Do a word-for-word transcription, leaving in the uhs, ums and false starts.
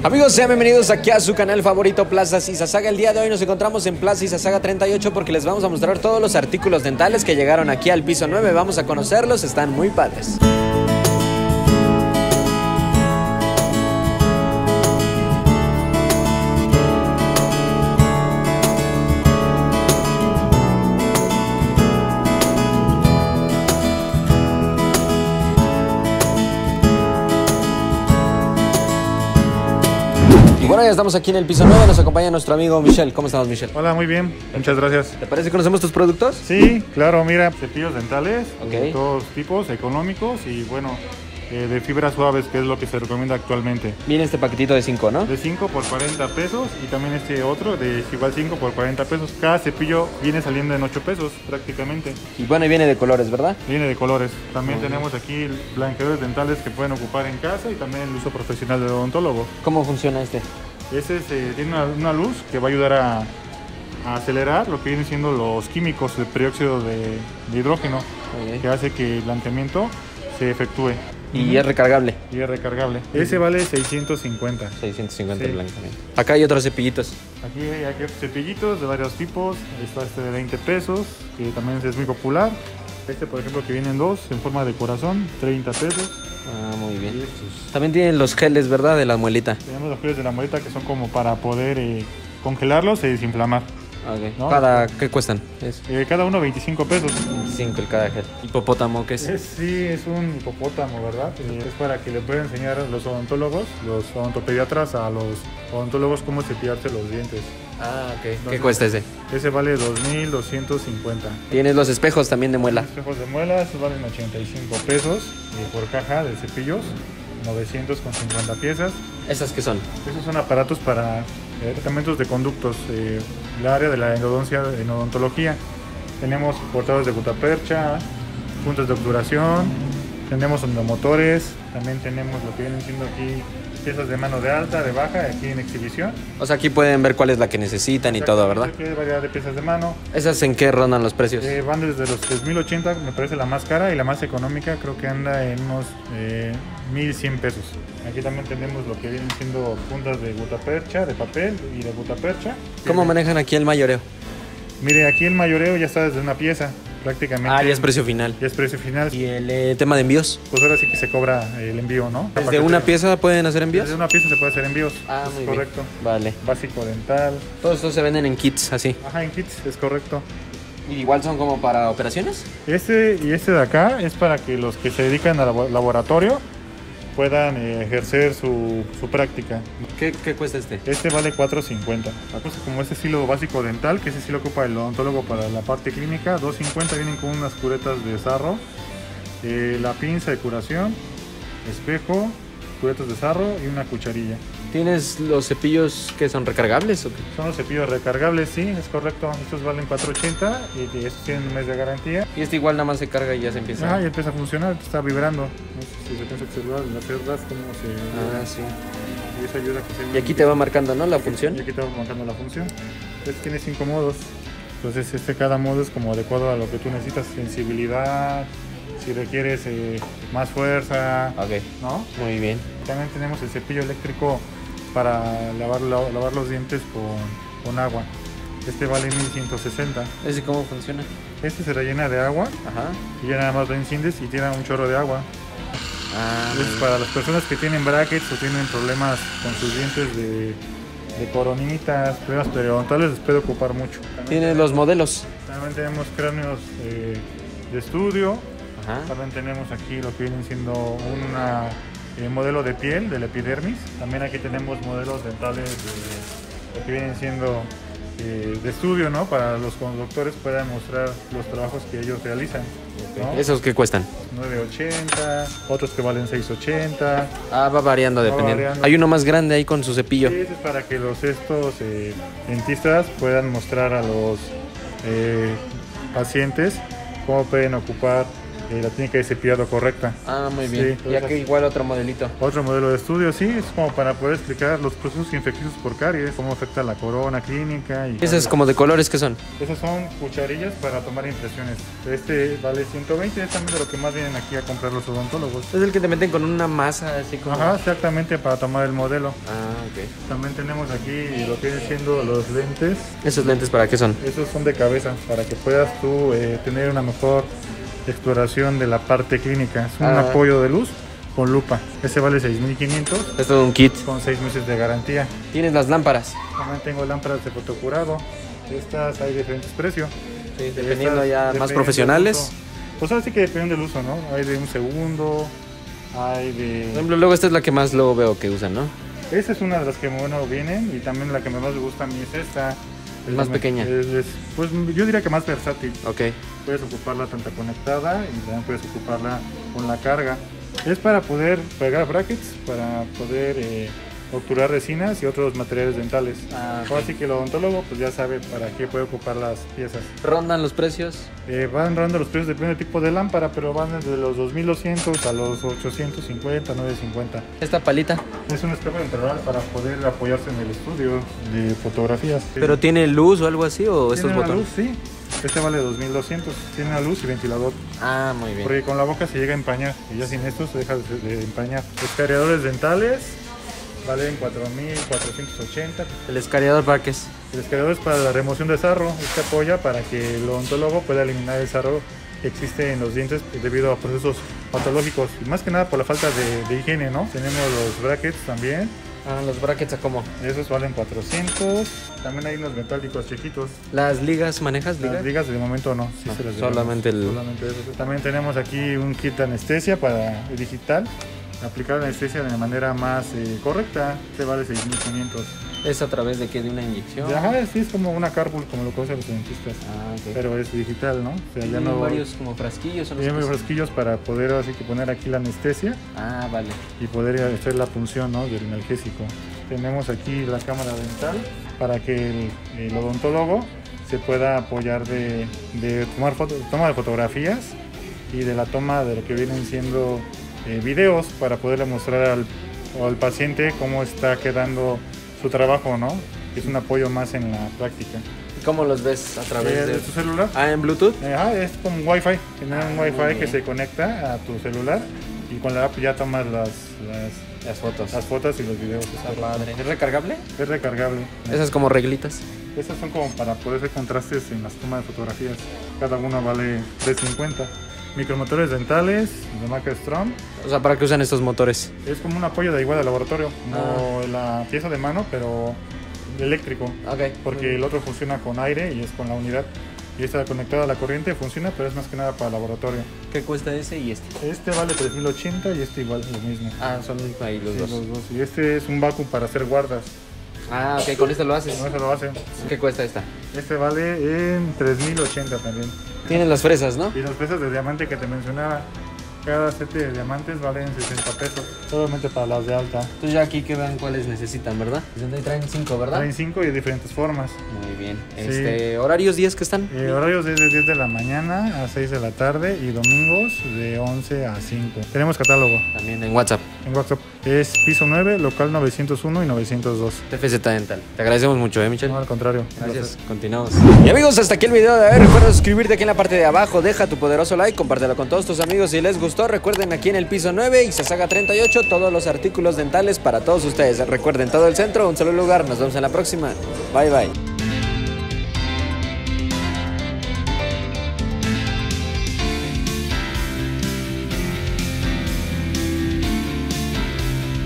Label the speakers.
Speaker 1: Amigos, sean bienvenidos aquí a su canal favorito Plaza Izazaga. El día de hoy nos encontramos en Plaza Izazaga treinta y ocho porque les vamos a mostrar todos los artículos dentales que llegaron aquí al piso nueve. Vamos a conocerlos, están muy padres. Y bueno, ya estamos aquí en el piso nueve, nos acompaña nuestro amigo Michel. ¿Cómo estamos, Michel?
Speaker 2: Hola, muy bien, muchas gracias.
Speaker 1: ¿Te parece que conocemos tus productos?
Speaker 2: Sí, claro, mira, cepillos dentales,
Speaker 1: Okay.
Speaker 2: de todos tipos, económicos y bueno, eh, de fibras suaves, que es lo que se recomienda actualmente.
Speaker 1: Viene este paquetito de cinco, ¿no?
Speaker 2: De cinco por cuarenta pesos y también este otro de igual cinco por cuarenta pesos. Cada cepillo viene saliendo en ocho pesos prácticamente.
Speaker 1: Y bueno, y viene de colores, ¿verdad?
Speaker 2: Viene de colores. También
Speaker 1: Muy
Speaker 2: tenemos aquí blanqueadores dentales que pueden ocupar en casa y también el uso profesional del odontólogo.
Speaker 1: ¿Cómo funciona este?
Speaker 2: Este es, eh, tiene una, una luz que va a ayudar a, a acelerar lo que vienen siendo los químicos de peróxido de, de hidrógeno,
Speaker 1: Okay.
Speaker 2: que hace que el blanqueamiento se efectúe.
Speaker 1: Y es recargable.
Speaker 2: Y es recargable. Ese vale seiscientos cincuenta.
Speaker 1: seiscientos cincuenta
Speaker 2: Sí.
Speaker 1: el blanqueamiento. Acá hay otros cepillitos.
Speaker 2: Aquí hay aquí otros cepillitos de varios tipos. Está este de veinte pesos, que también es muy popular. Este, por ejemplo, que vienen dos en forma de corazón, treinta pesos.
Speaker 1: Ah, muy
Speaker 2: Y
Speaker 1: bien.
Speaker 2: estos.
Speaker 1: También tienen los geles, ¿verdad? De la muelita.
Speaker 2: Tenemos los geles de la muelita que son como para poder eh, congelarlos y desinflamar.
Speaker 1: Ok.
Speaker 2: ¿No?
Speaker 1: ¿Cada qué cuestan? Es
Speaker 2: Eh, cada uno veinticinco pesos.
Speaker 1: cinco el cada gel. Hipopótamo, ¿qué es?
Speaker 2: Es, sí, es un hipopótamo, ¿verdad? Eh, es para que le puedan enseñar a los odontólogos, los odontopediatras, a los odontólogos cómo cepillarse los dientes.
Speaker 1: Ah, ok. ¿Qué
Speaker 2: Entonces,
Speaker 1: cuesta ese?
Speaker 2: Ese vale dos mil doscientos cincuenta.
Speaker 1: Tienes los espejos también de muela.
Speaker 2: Los espejos de muela, esos valen ochenta y cinco pesos eh, por caja de cepillos, novecientos con cincuenta piezas.
Speaker 1: ¿Esas qué son?
Speaker 2: Esos son aparatos para eh, tratamientos de conductos, eh, el área de la endodoncia en odontología. Tenemos portadores de gutapercha, puntos de obturación, tenemos endomotores, también tenemos lo que vienen siendo aquí piezas de mano de alta, de baja, aquí en exhibición.
Speaker 1: O sea, aquí pueden ver cuál es la que necesitan y todo, ¿verdad?
Speaker 2: Aquí hay variedad de piezas de mano.
Speaker 1: ¿Esas en qué rondan los precios?
Speaker 2: Eh, van desde los tres mil ochenta, me parece la más cara, y la más económica creo que anda en unos eh, mil cien pesos. Aquí también tenemos lo que vienen siendo puntas de gutapercha, de papel y de gutapercha.
Speaker 1: ¿Cómo manejan aquí el mayoreo?
Speaker 2: Mire, aquí el mayoreo ya está desde una pieza, prácticamente.
Speaker 1: Ah, ya es precio final.
Speaker 2: Ya es precio final.
Speaker 1: ¿Y el eh, tema de envíos?
Speaker 2: Pues ahora sí que se cobra el envío, ¿no?
Speaker 1: ¿Desde una pieza pueden hacer envíos?
Speaker 2: Desde una pieza se puede hacer envíos.
Speaker 1: Ah,
Speaker 2: es
Speaker 1: muy
Speaker 2: correcto.
Speaker 1: bien. Vale.
Speaker 2: Básico dental.
Speaker 1: Todos estos se venden en kits, así.
Speaker 2: Ajá, en kits, es correcto.
Speaker 1: ¿Y igual son como para operaciones?
Speaker 2: Este y este de acá es para que los que se dedican al labo- laboratorio puedan eh, ejercer su, su práctica.
Speaker 1: ¿Qué, qué cuesta este?
Speaker 2: Este vale cuatro cincuenta. Pues como este estilo básico dental, que ese sí lo ocupa el odontólogo para la parte clínica, dos cincuenta, vienen con unas curetas de sarro, eh, la pinza de curación, espejo, curetas de sarro y una cucharilla.
Speaker 1: ¿Tienes los cepillos que son recargables o qué?
Speaker 2: Son los cepillos recargables, sí, es correcto. Estos valen cuatro ochenta y y estos tienen un mes de garantía.
Speaker 1: Y este igual nada más se carga y ya se empieza.
Speaker 2: Ah, ya empieza a funcionar, está vibrando. No sé si se piensa observar en las cerdas cómo se...
Speaker 1: Ah, sí.
Speaker 2: Y eso ayuda a que se...
Speaker 1: Y aquí te va marcando, ¿no? La función.
Speaker 2: Y aquí te va marcando la función. Este tiene cinco modos. Entonces este cada modo es como adecuado a lo que tú necesitas. Sensibilidad, si requieres eh, más fuerza,
Speaker 1: Ok,
Speaker 2: ¿no?
Speaker 1: muy bien.
Speaker 2: También tenemos el cepillo eléctrico para lavar, la- lavar los dientes con, con agua. Este vale mil ciento sesenta.
Speaker 1: ¿Ese cómo funciona?
Speaker 2: Este se rellena de agua
Speaker 1: Ajá.
Speaker 2: y ya nada más lo enciendes y tira un chorro de agua.
Speaker 1: Ah,
Speaker 2: Es para las personas que tienen brackets o tienen problemas con sus dientes de, de coronitas, problemas periodontales, les puede ocupar mucho. También,
Speaker 1: tiene los modelos.
Speaker 2: también tenemos cráneos eh, de estudio.
Speaker 1: Ajá.
Speaker 2: También tenemos aquí lo que viene siendo un modelo de piel, del epidermis. También aquí tenemos modelos dentales de lo que vienen siendo eh, de estudio, ¿no? Para los doctores puedan mostrar los trabajos que ellos realizan, ¿no?
Speaker 1: ¿Esos qué cuestan?
Speaker 2: nueve ochenta, otros que valen seis ochenta.
Speaker 1: Ah, va variando
Speaker 2: Va
Speaker 1: dependiendo.
Speaker 2: variando.
Speaker 1: Hay uno más grande ahí con su cepillo.
Speaker 2: Sí, eso es para que los estos eh, dentistas puedan mostrar a los eh, pacientes cómo pueden ocupar eh, la técnica de cepillado correcta.
Speaker 1: Ah, muy bien.
Speaker 2: Sí,
Speaker 1: y aquí igual otro modelito.
Speaker 2: Otro modelo de estudio, sí, es como para poder explicar los procesos infecciosos por caries, cómo afecta la corona clínica. Y
Speaker 1: ¿Esas como de colores qué son?
Speaker 2: Esas son cucharillas para tomar impresiones. Este vale ciento veinte, es también de lo que más vienen aquí a comprar los odontólogos.
Speaker 1: Es el que te meten con una masa así como...
Speaker 2: Ajá, exactamente, para tomar el modelo.
Speaker 1: Ah, ok.
Speaker 2: También tenemos aquí lo que vienen siendo los lentes.
Speaker 1: ¿Esos lentes para qué son?
Speaker 2: Esos son de cabeza, para que puedas tú eh, tener una mejor exploración de la parte clínica. Es un
Speaker 1: Ah.
Speaker 2: apoyo de luz con lupa. Este vale seis mil quinientos.
Speaker 1: Es todo un kit.
Speaker 2: Con seis meses de garantía.
Speaker 1: ¿Tienes las lámparas?
Speaker 2: También tengo lámparas de fotocurado. Estas hay diferentes precios.
Speaker 1: Sí, dependiendo
Speaker 2: Estas
Speaker 1: ya más
Speaker 2: dependen
Speaker 1: profesionales.
Speaker 2: del uso. Pues ahora sí que depende del uso, ¿no? Hay de un segundo, hay de...
Speaker 1: Por ejemplo, luego esta es la que más luego veo que usan, ¿no?
Speaker 2: Esta es una de las que bueno vienen y también la que más me gusta a mí es esta.
Speaker 1: Es más pequeña.
Speaker 2: Es, es, pues yo diría que más versátil.
Speaker 1: Ok.
Speaker 2: Puedes ocuparla tanto conectada y también puedes ocuparla con la carga. Es para poder pegar brackets, para poder eh, obturar resinas y otros materiales dentales.
Speaker 1: Ah, ok.
Speaker 2: Así que el odontólogo pues ya sabe para qué puede ocupar las piezas.
Speaker 1: ¿Rondan los precios?
Speaker 2: Eh, van rondando los precios depende del tipo de lámpara, pero van desde los dos mil doscientos a los ochocientos cincuenta, novecientos cincuenta.
Speaker 1: Esta palita.
Speaker 2: Es un espejo integral para poder apoyarse en el estudio de fotografías.
Speaker 1: ¿Pero tiene luz o algo así o estos
Speaker 2: ¿Tiene una
Speaker 1: botones?
Speaker 2: luz? Sí. Este vale dos mil doscientos. Tiene una luz y ventilador.
Speaker 1: Ah, muy bien.
Speaker 2: Porque con la boca se llega a empañar. Y ya sin esto se deja de, de empañar. Los cargadores dentales valen cuatro mil cuatrocientos ochenta.
Speaker 1: ¿El escariador para qué es?
Speaker 2: El escariador es para la remoción de sarro. Este apoya para que el odontólogo pueda eliminar el sarro que existe en los dientes debido a procesos patológicos. Y más que nada por la falta de, de higiene, ¿no? Tenemos los brackets también.
Speaker 1: Ah, los brackets, ¿a cómo?
Speaker 2: Esos valen cuatrocientos. También hay unos metálicos chiquitos.
Speaker 1: ¿Las ligas manejas?
Speaker 2: Las
Speaker 1: ¿Ligas?
Speaker 2: ligas de momento no. Sí
Speaker 1: No,
Speaker 2: se las
Speaker 1: solamente el-
Speaker 2: solamente eso. También tenemos aquí un kit de anestesia para digital. Aplicar la anestesia de manera más eh, correcta. Este vale seis mil quinientos.
Speaker 1: ¿Es a través de qué? ¿De una inyección?
Speaker 2: Ajá, sí, es como una carpool, como lo conocen los dentistas.
Speaker 1: Ah, ok.
Speaker 2: Pero es digital, ¿no? O sea, ya
Speaker 1: ¿Tienen
Speaker 2: no.
Speaker 1: varios como frasquillos o no sé
Speaker 2: Tiene
Speaker 1: qué son?
Speaker 2: frasquillos para poder así que poner aquí la anestesia
Speaker 1: Ah, vale.
Speaker 2: y poder hacer la punción, ¿no? Del analgésico. Tenemos aquí la cámara dental para que el, el odontólogo se pueda apoyar de, de tomar foto, toma de fotografías y de la toma de lo que vienen siendo eh, videos para poderle mostrar al, al paciente cómo está quedando su trabajo, ¿no? Es un apoyo más en la práctica.
Speaker 1: ¿Y cómo los ves a través
Speaker 2: Eh,
Speaker 1: de...?
Speaker 2: ¿De tu celular?
Speaker 1: Ah, ¿en Bluetooth?
Speaker 2: Ajá, es como un Wi-Fi. Tiene un
Speaker 1: muy
Speaker 2: Wi-Fi que
Speaker 1: bien.
Speaker 2: se conecta a tu celular y con la app ya tomas las, las,
Speaker 1: Las fotos.
Speaker 2: las fotos y los videos.
Speaker 1: Está padre. ¿Es recargable?
Speaker 2: Es recargable.
Speaker 1: Esas como reglitas.
Speaker 2: Estas son como para poder hacer contrastes en las tomas de fotografías. Cada una vale tres cincuenta. Micromotores dentales de marca Strom.
Speaker 1: O sea, ¿para qué usan estos motores?
Speaker 2: Es como un apoyo de igual de laboratorio, como la pieza de mano, pero eléctrico.
Speaker 1: Ok.
Speaker 2: Porque el otro funciona con aire y es con la unidad. Y esta conectada a la corriente funciona, pero es más que nada para laboratorio.
Speaker 1: ¿Qué cuesta ese y este?
Speaker 2: Este vale tres mil ochenta y este igual lo mismo.
Speaker 1: Ah, son ahí los
Speaker 2: Sí,
Speaker 1: dos.
Speaker 2: los dos. Y este es un vacuum para hacer guardas.
Speaker 1: Ah, ok, con este lo haces.
Speaker 2: No se lo hacen.
Speaker 1: ¿Qué cuesta esta?
Speaker 2: Este vale en tres mil ochenta también.
Speaker 1: Tienen las fresas, ¿no?
Speaker 2: Y las piezas de diamante que te mencionaba, cada set de diamantes valen sesenta pesos, solamente para las de alta.
Speaker 1: Entonces ya aquí que vean cuáles necesitan, ¿verdad? Y traen cinco, ¿verdad?
Speaker 2: Traen cinco y de diferentes formas.
Speaker 1: Muy bien.
Speaker 2: Sí.
Speaker 1: Este, ¿horarios días que están?
Speaker 2: Eh, horarios desde diez de la mañana a seis de la tarde y domingos de once a cinco. Tenemos catálogo
Speaker 1: También en WhatsApp.
Speaker 2: en WhatsApp. Es piso nueve, local novecientos uno y novecientos dos.
Speaker 1: T F Z Dental. Te agradecemos mucho, ¿eh, Michelle?
Speaker 2: No, al contrario.
Speaker 1: Gracias, continuamos. Y amigos, hasta aquí el video de hoy. Recuerda suscribirte aquí en la parte de abajo, deja tu poderoso like, compártelo con todos tus amigos si les gustó. Recuerden aquí en el piso nueve y Sasaga treinta y ocho todos los artículos dentales para todos ustedes. Recuerden todo el centro, un solo lugar. Nos vemos en la próxima. Bye bye.